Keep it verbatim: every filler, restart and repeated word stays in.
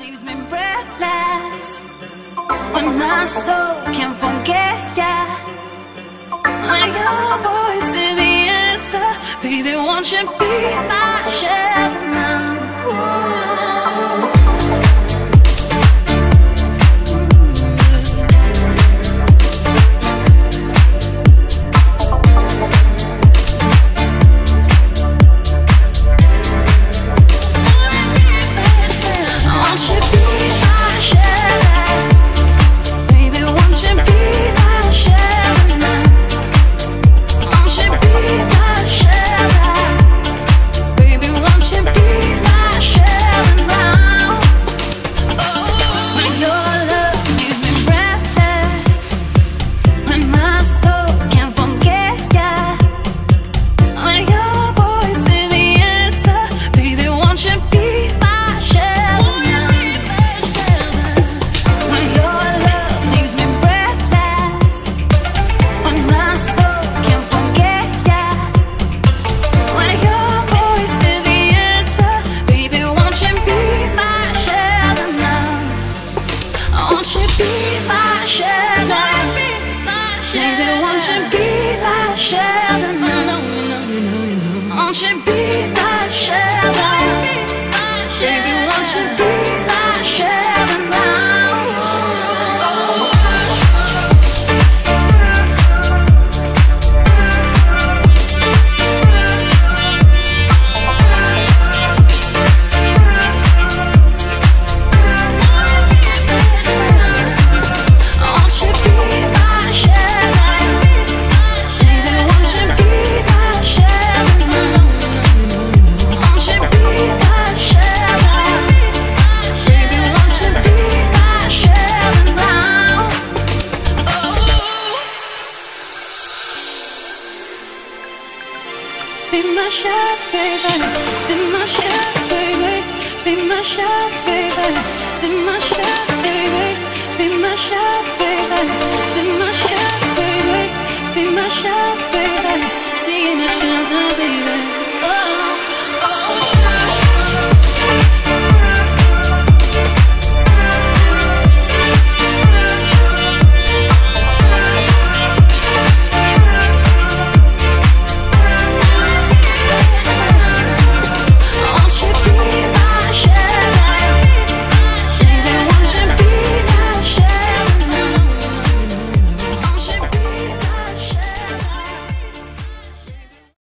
leaves me breathless when my soul can't forget ya. When your voice is the answer, baby, won't you be my shelter now? Won't you be my shelter? Baby, won't you be my shelter now? Be my shelter, baby. Be my shelter, baby. Be my shelter, baby. Be my shelter, baby. Be my shelter, baby. Be my shelter, baby. Be my shelter, baby. Be my shelter, baby. Oh.